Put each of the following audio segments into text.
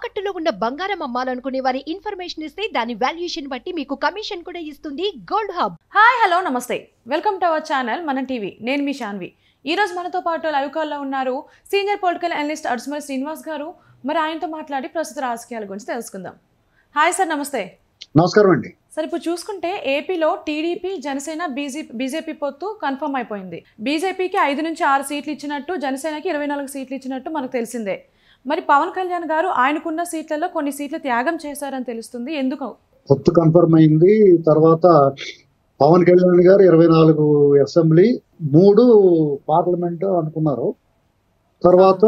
తాకట్టులో ఉన్న బంగారం అమ్మాలనుకునే వారి ఇన్ఫర్మేషన్ ఇస్తే దాని వాల్యుయేషన్ బట్టి మీకు కమిషన్ కూడా ఇస్తుంది గోల్డ్ హబ్. హాయ్ హలో నమస్తే, welcome to our channel Mana TV. నేను మీ శాన్వి. ఈ రోజు మనతో పాటు లైవ్ కాల్లో ఉన్నారు సీనియర్ పొలిటికల్ అనలిస్ట్ అడ్స్మల్ శ్రీనివాస్ గారు. మరి ఆయనతో మాట్లాడి ప్రస్తుత రాజకీయాల గురించి తెలుసుకుందాం. హాయ్ సార్, నమస్తే. నమస్కారం అండి. సార్, ఇప్పుడు చూసుకుంటే ఏపీలో టీడీపీ, జనసేన, బీజేపీ పొత్తు కన్ఫర్మ్ అయిపోయింది. బీజేపీకి 5 నుంచి 6 సీట్లు ఇచ్చినట్టు, జనసేనకి 24 సీట్లు ఇచ్చినట్టు మనకు తెలిసిందే. మరి పవన్ కళ్యాణ్ గారు ఆయనకున్న సీట్లలో కొన్ని సీట్లు త్యాగం చేశారని తెలుస్తుంది. ఎందుకు? పొత్తు కన్ఫర్మ్ అయింది. తర్వాత పవన్ కళ్యాణ్ గారు 24 అసెంబ్లీ, 3 పార్లమెంట్ అనుకున్నారు. తర్వాత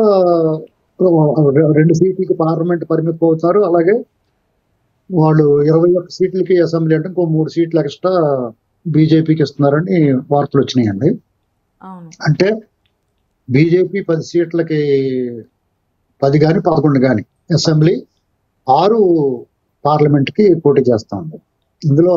2 సీట్లకి పార్లమెంట్ పరిమితం అవుతారు. అలాగే వాళ్ళు 21 సీట్లకి అసెంబ్లీ అంటే ఇంకో 3 సీట్లు ఎక్స్ట్రా బీజేపీకి ఇస్తున్నారని వార్తలు వచ్చినాయండి. అంటే బీజేపీ 10 సీట్లకి 10 కానీ 11 కానీ అసెంబ్లీ, 6 పార్లమెంట్కి పోటీ చేస్తా ఉంది. ఇందులో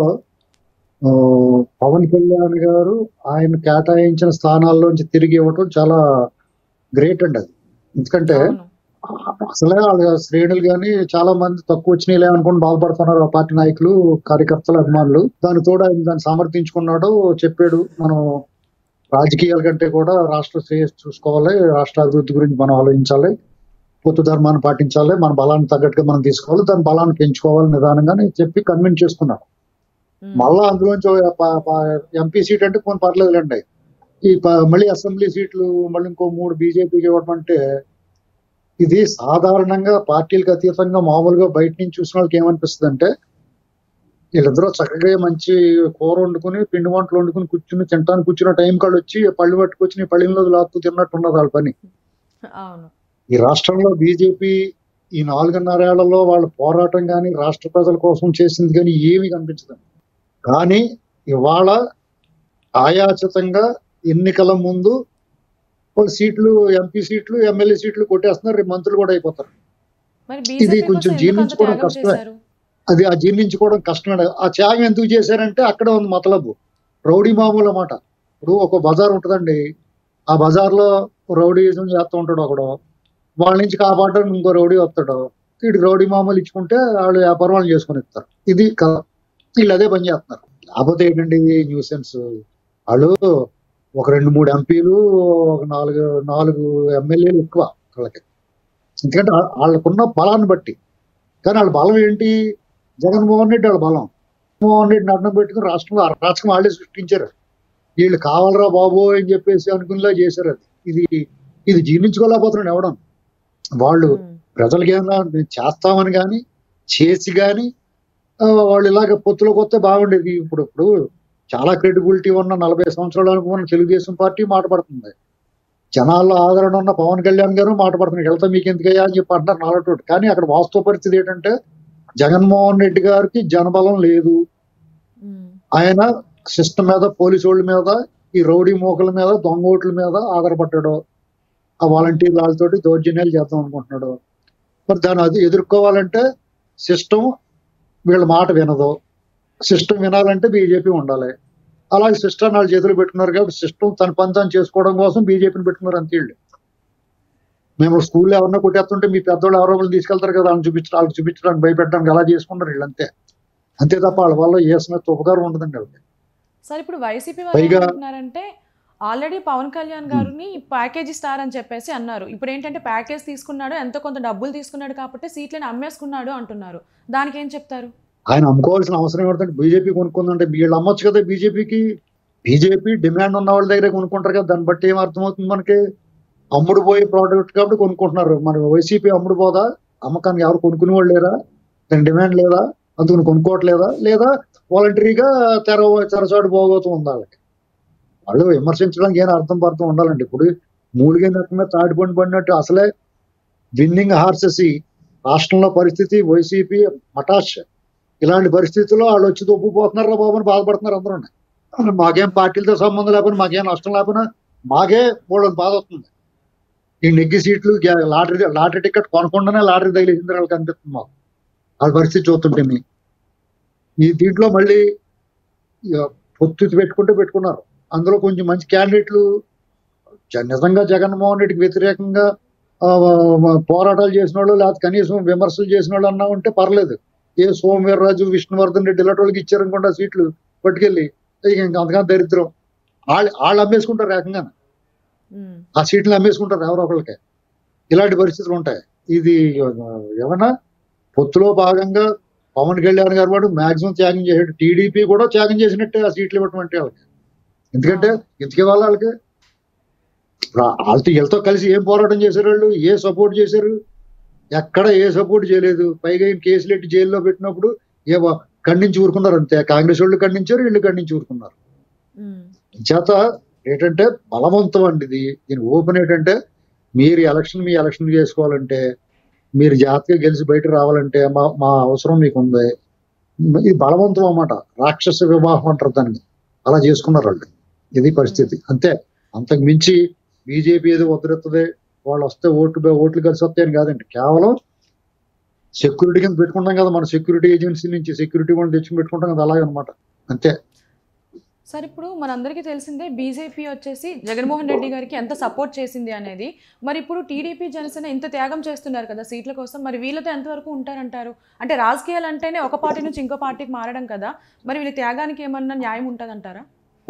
పవన్ కళ్యాణ్ గారు ఆయన కేటాయించిన స్థానాల్లోంచి తిరిగి ఇవ్వటం చాలా గ్రేట్ అండి. అది ఎందుకంటే అసలే వాళ్ళ శ్రేణులు కానీ చాలా మంది తక్కువ వచ్చినాయిలే అనుకుని బాధపడుతున్నారు ఆ పార్టీ నాయకులు, కార్యకర్తలు, అభిమానులు. దాని తోడు ఆయన దాన్ని సమర్థించుకున్నాడు, చెప్పాడు మనం రాజకీయాల కంటే కూడా రాష్ట్ర శ్రేయస్సు చూసుకోవాలి, రాష్ట్ర అభివృద్ధి గురించి మనం ఆలోచించాలి, పొత్తు ధర్మాన్ని పాటించాలి, మన బలాన్ని తగ్గట్టుగా మనం తీసుకోవాలి, దాని బలాన్ని పెంచుకోవాలి నిదానంగానే చెప్పి కన్విన్స్ చేసుకున్నాడు. మళ్ళా అందులోంచి ఎంపీ సీట్ అంటే కొన్ని పర్లేదులేండి. మళ్ళీ అసెంబ్లీ సీట్లు మళ్ళీ ఇంకో 3 బీజేపీకి ఇవ్వడం అంటే ఇది సాధారణంగా పార్టీలకు అతీతంగా మామూలుగా బయట నుంచి చూసిన వాళ్ళకి ఏమనిపిస్తుంది అంటే, వీళ్ళిద్దరూ చక్కగా మంచి కూర వండుకుని, పిండి వంటలు వండుకుని కూర్చుని తింటాను కూర్చున్న టైం కాళ్ళు వచ్చి పళ్ళు పట్టుకొచ్చి పళ్ళిలో లాక్కు తిన్నట్టు ఉన్నది వాళ్ళ పని. ఈ రాష్ట్రంలో బీజేపీ ఈ 4.5 ఏళ్లలో వాళ్ళ పోరాటం కానీ రాష్ట్ర ప్రజల కోసం చేసింది కానీ ఏమీ కనిపించదు. కానీ ఇవాళ ఆయాచితంగా ఎన్నికల ముందు వాళ్ళు సీట్లు, ఎంపీ సీట్లు, ఎమ్మెల్యే సీట్లు కొట్టేస్తున్నారు, రేపు మంత్రులు కూడా అయిపోతారు. ఇది కొంచెం జీర్ణించుకోవడం కష్టమే. ఆ జీర్ణించుకోవడం కష్టమే. ఆ త్యాగం ఎందుకు చేశారంటే అక్కడే ఉంది మతలబు. రౌడీ మామూలు అన్నమాట. ఇప్పుడు ఒక బజార్ ఉంటుందండి, ఆ బజార్లో రౌడీజం చేస్తూ ఉంటాడు ఒకడు, వాళ్ళ నుంచి కాపాడడానికి ఇంకో రౌడీ వస్తాడు, వీడికి రౌడీ మామూలు ఇచ్చుకుంటే వాళ్ళు వ్యాపారం వాళ్ళు చేసుకుని ఇస్తారు. ఇది వీళ్ళు అదే పని చేస్తున్నారు. లేకపోతే ఏంటండి న్యూసెన్స్, వాళ్ళు ఒక 2-3 ఎంపీలు, ఒక 4 ఎమ్మెల్యేలు ఎక్కువ వాళ్ళకి. ఎందుకంటే వాళ్ళకున్న బలాన్ని బట్టి. కానీ వాళ్ళ బలం ఏంటి? జగన్మోహన్ రెడ్డి వాళ్ళ బలం. జగన్మోహన్ రెడ్డిని అడ్డం పెట్టుకుని రాష్ట్రంలో అరాచకం వాళ్ళే సృష్టించారు. వీళ్ళు కావాలరా బాబు అని చెప్పేసి అనుకునేలా చేశారు. అది ఇది జీర్ణించుకోలేకపోతున్నాడు ఎవడం. వాళ్ళు ప్రజలకి ఏమన్నా చేస్తామని కానీ చేసి కానీ వాళ్ళు ఇలాగ పొత్తులోకి వస్తే బాగుండేది. ఇప్పుడు చాలా క్రెడిబిలిటీ ఉన్న 40 సంవత్సరాలు అనుకున్న తెలుగుదేశం పార్టీ మాట పడుతుంది, జనాల్లో ఆదరణ ఉన్న పవన్ కళ్యాణ్ గారు మాట పడుతున్నారు, వెళ్తా మీకు ఎందుకయ్యా అని చెప్పి అంటారు నాలుగు. కానీ అక్కడ వాస్తవ పరిస్థితి ఏంటంటే జగన్మోహన్ రెడ్డి గారికి జనబలం లేదు. ఆయన సిస్టమ్ మీద, పోలీసు వాళ్ళ మీద, ఈ రౌడీ మోకల మీద, దొంగ ఓట్ల మీద ఆధారపడ్డాడు. ఆ వాలంటీర్ వాళ్ళతోటి దౌర్జన్యాలు చేద్దాం అనుకుంటున్నాడు. మరి దాన్ని అది ఎదుర్కోవాలంటే సిస్టమ్ వీళ్ళ మాట వినదు. సిస్టమ్ వినాలంటే బీజేపీ ఉండాలి. అలాగే సిస్టమ్ వాళ్ళు చేతులు పెట్టుకున్నారు కాబట్టి సిస్టమ్ తన పని తాను చేసుకోవడం కోసం బీజేపీని పెట్టుకున్నారు అంతే. వీళ్ళు మేము స్కూల్లో ఎవరన్నా కొట్టేస్తుంటే మీ పెద్దవాళ్ళు ఎవరో తీసుకెళ్తారు కదా, వాళ్ళకి చూపించడానికి భయపెట్టడానికి అలా చేసుకుంటారు వీళ్ళంతే. అంతే తప్ప వాళ్ళ వల్ల చేసిన ఉపకారం ఉండదండి వాళ్ళకి. సార్, ఇప్పుడు వైసీపీ వాళ్ళు అంటున్నారంటే ఆల్రెడీ పవన్ కళ్యాణ్ గారిని ప్యాకేజ్ ఇస్తారని చెప్పేసి అన్నారు. ఇప్పుడు ఏంటంటే ప్యాకేజ్ తీసుకున్నాడు, ఎంతో కొంత డబ్బులు తీసుకున్నాడు కాబట్టి సీట్లను అమ్మేసుకున్నాడు అంటున్నారు. దానికి ఏం చెప్తారు? ఆయన అమ్ముకోవాల్సిన అవసరం ఏమిటంటే బీజేపీ కొనుక్కుందంటే వీళ్ళు అమ్మొచ్చు కదా. బీజేపీ డిమాండ్ ఉన్న వాళ్ళ దగ్గర కొనుక్కుంటారు కదా. దాన్ని బట్టి ఏం అర్థమవుతుంది మనకి? అమ్ముడు పోయే ప్రోడక్ట్ కాబట్టి కొనుక్కుంటున్నారు. మన వైసీపీ అమ్ముడు పోదా? అమ్మకానికి ఎవరు కొనుక్కునే వాళ్ళు లేరా? దాని డిమాండ్ లేదా? అందుకని కొనుక్కోవట్లేదా? లేదా వాలంటరీగా తెరచాటు పోగోతూ ఉంది వాళ్ళకి. వాళ్ళు విమర్శించడానికి ఏం అర్థం ఉండాలండి. ఇప్పుడు మూలిగే రకంగా తాటిపండు పడినట్టు అసలే విన్నింగ్ హార్సెస్ రాష్ట్రంలో పరిస్థితి. వైసీపీ మటాష్. ఇలాంటి పరిస్థితుల్లో వాళ్ళు వచ్చి దొబ్బుపోతున్నారా బాబు అని బాధపడుతున్నారు అందరూ. మాకేం పార్టీలతో సంబంధం లేకపోయినా, మాకేం నష్టం లేకపోయినా మాకే వాళ్ళని బాధ వస్తుంది. ఈ నెగ్గి సీట్లు లాటరీ టికెట్ కొనకుండానే లాటరీ తగిలిసింది వాళ్ళకి అనిపిస్తుంది మాకు వాళ్ళ పరిస్థితి చూస్తుంటే. దీంట్లో మళ్ళీ పొత్తు పెట్టుకున్నారు. అందులో కొంచెం మంచి క్యాండిడేట్లు నిజంగా జగన్మోహన్ రెడ్డికి వ్యతిరేకంగా పోరాటాలు చేసిన వాళ్ళు లేకపోతే కనీసం విమర్శలు చేసిన వాళ్ళు అన్నా ఉంటే పర్లేదు. ఏ సోమవీర్రాజు, విష్ణువర్ధన్ రెడ్డి ఇలాంటి వాళ్ళకి ఇచ్చారనుకోండి ఆ సీట్లు పట్టుకెళ్ళి, ఇంకా అంతగా దరిద్రం. వాళ్ళు అమ్మేసుకుంటారు ఏకంగా, ఆ సీట్లు అమ్మేసుకుంటారు ఎవరో ఒకళ్ళకి. ఇలాంటి పరిస్థితులు ఉంటాయి. ఇది ఏమన్నా పొత్తులో భాగంగా పవన్ కళ్యాణ్ గారు వాడు మాక్సిమం త్యాగం చేసాడు. టీడీపీ కూడా త్యాగం చేసినట్టే ఆ సీట్లు ఇవ్వటం అంటే వాళ్ళకి. ఎందుకంటే ఇంతకే వాళ్ళకి వీళ్ళతో కలిసి ఏం పోరాటం చేశారు వాళ్ళు, ఏ సపోర్ట్ చేశారు? ఎక్కడ ఏ సపోర్ట్ చేయలేదు. పైగా ఈయన కేసులు ఎట్టి జైల్లో పెట్టినప్పుడు ఖండించి ఊరుకున్నారు అంతే. కాంగ్రెస్ వాళ్ళు ఖండించారు, వీళ్ళు ఖండించి ఊరుకున్నారు. చేత ఏంటంటే బలవంతం అండి ఇది. దీని ఓపెన్ ఏంటంటే మీరు మీ ఎలక్షన్ చేసుకోవాలంటే, మీరు జాగ్రత్తగా గెలిచి బయట రావాలంటే మా అవసరం మీకు ఉంది. ఇది బలవంతం అన్నమాట. రాక్షస వివాహం అంటారు దాన్ని. అలా చేసుకున్నారు వాళ్ళు. ఇది పరిస్థితి అంతే. అంతకు మించి బీజేపీ ఏదో ఉద్ధరిస్తుంది, వాళ్ళు వస్తే ఓట్లు కలిసి వస్తాయని కాదండి. కేవలం సెక్యూరిటీ కింద పెట్టుకుంటాం కదా, మన సెక్యూరిటీ ఏజెన్సీ నుంచి సెక్యూరిటీ వాళ్ళు తెచ్చుకుని పెట్టుకుంటాం కదా, అలాగే అనమాట అంతే. సార్ ఇప్పుడు మనందరికీ తెలిసిందే బీజేపీ వచ్చేసి జగన్మోహన్ రెడ్డి గారికి ఎంత సపోర్ట్ చేసింది అనేది. మరి ఇప్పుడు టీడీపీ జనసేన ఇంత త్యాగం చేస్తున్నారు కదా సీట్ల కోసం, మరి వీళ్ళతో ఎంతవరకు ఉంటారంటారు? అంటే రాజకీయాలు అంటేనే ఒక పార్టీ నుంచి ఇంకో పార్టీకి మారడం కదా, మరి వీళ్ళ త్యాగానికి ఏమన్నా న్యాయం ఉంటుందంటారా?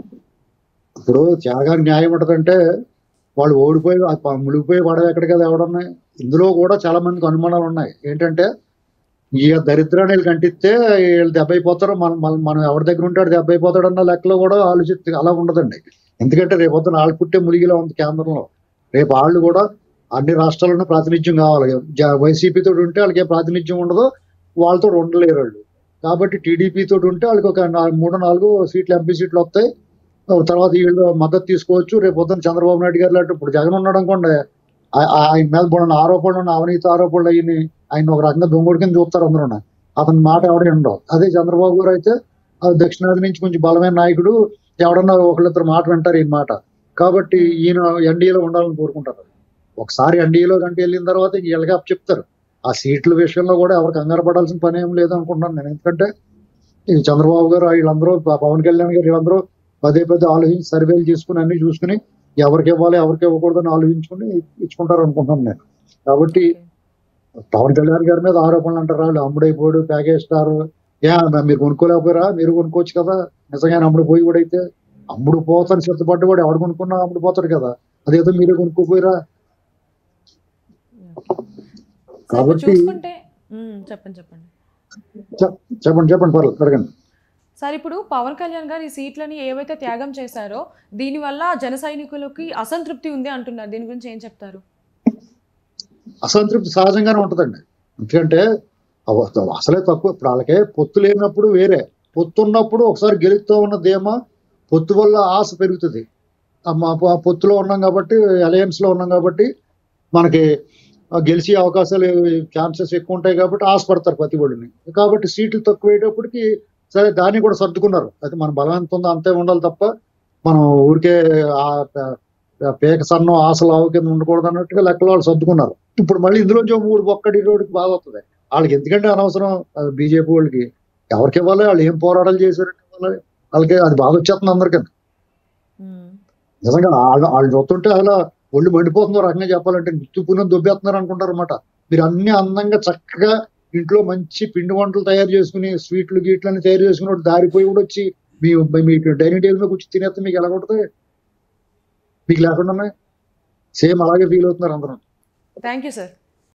ఇప్పుడు త్యాగానికి న్యాయం ఉంటుందంటే వాళ్ళు ఓడిపోయి మునిగిపోయి పడవ ఎక్కడ కదా ఎవడన్నాయి. ఇందులో కూడా చాలా మందికి అనుమానాలు ఉన్నాయి. ఏంటంటే ఈ దరిద్రాన్ని వీళ్ళు కంటిస్తే వీళ్ళు దెబ్బైపోతారు, మనం ఎవరి దగ్గర ఉంటాడు దెబ్బైపోతాడు అన్న లెక్కలో కూడా ఆలోచిస్తే అలా ఉండదండి. ఎందుకంటే రేపొద్దున వాళ్ళు పుట్టే ములిగిలో ఉంది కేంద్రంలో. రేపు వాళ్ళు కూడా అన్ని రాష్ట్రాల్లోనూ ప్రాతినిధ్యం కావాలి. వైసీపీ తోటి ఉంటే వాళ్ళకి ఏ ప్రాతినిధ్యం ఉండదో, వాళ్ళతో ఉండలేరు వాళ్ళు. కాబట్టి టీడీపీ తోటి ఉంటే వాళ్ళకి ఒక 3-4 సీట్లు ఎంపీ సీట్లు వస్తాయి. తర్వాత వీళ్ళు మద్దతు తీసుకోవచ్చు. రేపు పొద్దున్న చంద్రబాబు నాయుడు గారు లాంటి ఇప్పుడు జగన్ ఉన్నాడు అనుకోండి, ఆయన మీద పడిన ఆరోపణలు, అవినీతి ఆరోపణలు అయ్యి ఆయన ఒక రకంగా దొంగోడి కింద చూస్తారు అందరూ. అతని మాట ఎవడే ఉండవు. అదే చంద్రబాబు గారు అయితే దక్షిణాది నుంచి కొంచెం బలమైన నాయకుడు, ఎవడన్నా ఒకళ్ళిద్దరు మాట వింటారు ఈయన మాట. కాబట్టి ఈయన ఎన్డీఏలో ఉండాలని కోరుకుంటారు. ఒకసారి ఎన్డీఏలో కంటే వెళ్ళిన తర్వాత వీళ్ళకి చెప్తారు. ఆ సీట్ల విషయంలో కూడా ఎవరికి కంగారు పడాల్సిన పని ఏం లేదు అనుకుంటున్నాను నేను. ఎందుకంటే ఈ చంద్రబాబు గారు వీళ్ళందరూ, పవన్ కళ్యాణ్ గారు వీళ్ళందరూ పదే ఆలోచించి సర్వేలు చేసుకుని అన్ని చూసుకుని ఎవరికి ఇవ్వాలి ఎవరికి ఇవ్వకూడదని ఆలోచించుకుని ఇచ్చుకుంటారు అనుకుంటున్నాను నేను. కాబట్టి పవన్ కళ్యాణ్ గారి మీద ఆరోపణలు అంటారు వాళ్ళు, అమ్ముడైపోయాడు, ప్యాకేజ్ స్టార్. మీరు కొనుక్కోలేకపోయారా? మీరు కొనుక్కోవచ్చు కదా. నిజంగానే అమ్ముడు పోయి కూడా అయితే అమ్ముడు పోతాను సిద్ధపడ్డ కూడా ఎవడు కొనుక్కున్నా అమ్ముడు పోతాడు కదా. అదేదో మీరే కొనుక్కోపోయారా? కాబట్టి చెప్పండి పర్లేదు అడగండి. సార్ ఇప్పుడు పవన్ కళ్యాణ్ గారు ఈ సీట్లని ఏవైతే త్యాగం చేశారో దీనివల్ల జన సైనికులకి అసంతృప్తి ఉంది అంటున్నారు. దీని గురించి ఏం చెప్తారు? అసంతృప్తి సహజంగానే ఉంటుందండి. ఎందుకంటే అసలే తక్కువ. ఇప్పుడు వాళ్ళకే పొత్తు లేనప్పుడు వేరే, పొత్తు ఉన్నప్పుడు ఒకసారి గెలుస్తూ ఉన్న ధీమా, పొత్తు వల్ల ఆశ పెరుగుతుంది. పొత్తులో ఉన్నాం కాబట్టి, అలయన్స్ లో ఉన్నాం కాబట్టి మనకి గెలిచే అవకాశాలు ఛాన్సెస్ ఎక్కువ ఉంటాయి కాబట్టి ఆశపడతారు ప్రతి ఒడిని. కాబట్టి సీట్లు తక్కువయ్యేటప్పటికి సరే దాన్ని కూడా సర్దుకున్నారు. అయితే మన బలం ఎంత ఉందో అంతే ఉండాలి తప్ప మనం ఊరికే పేక సన్నం ఆశలు ఆవు కింద ఉండకూడదు అన్నట్టుగా లెక్కలో వాళ్ళు సర్దుకున్నారు. ఇప్పుడు మళ్ళీ ఇందులోంచి 3 ఒక్కటి రోడ్డుకి బాగా వస్తుంది వాళ్ళకి. ఎందుకంటే అనవసరం బీజేపీ వాళ్ళకి ఎవరికి ఇవ్వాలి, వాళ్ళు ఏం పోరాటాలు చేశారంటే ఇవ్వాలి వాళ్ళకి, అది బాగా వచ్చేస్తుంది అందరికీ. నిజంగా వాళ్ళు చూస్తుంటే అలా ఒళ్ళు మండిపోతుందో రకంగా చెప్పాలంటే, నిత్తుపునం దొబ్బేస్తున్నారు అనుకుంటారు అనమాట. మీరు అన్ని అందంగా చక్కగా ఇంట్లో మంచి పిండి వంటలు తయారు చేసుకుని, స్వీట్లు గీట్లన్నీ తయారు చేసుకుని దారిపోయి కూడా వచ్చి మీకు డైనింగ్ టేబుల్ మీద కూర్చొని తినేస్తే మీకు ఎలా ఉంటుంది? మీకు లేకుండా సేమ్ అలాగే ఫీల్ అవుతున్నారు అందరం. Thank you sir.